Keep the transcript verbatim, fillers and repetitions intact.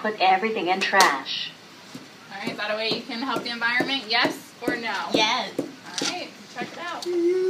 put everything in trash. All right, is that a way you can help the environment? Yes or no? Yes. All right, check it out.